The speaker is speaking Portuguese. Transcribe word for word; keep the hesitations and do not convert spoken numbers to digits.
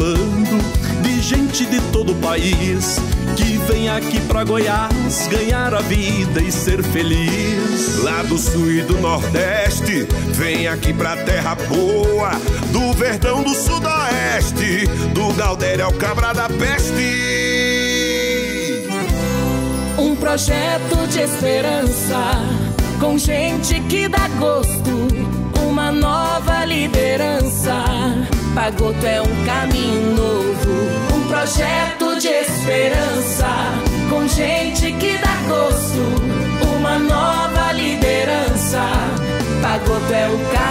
falando de gente de todo o país que vem aqui pra Goiás ganhar a vida e ser feliz. Lá do sul e do nordeste, vem aqui pra terra boa, do Verdão do sudoeste, do Galdério ao Cabra da Peste. Um projeto de esperança, com gente que dá gosto, uma nova liderança. Pagoto é um caminho novo, um projeto de esperança, com gente que dá gosto, uma nova liderança. Pagoto é o caminho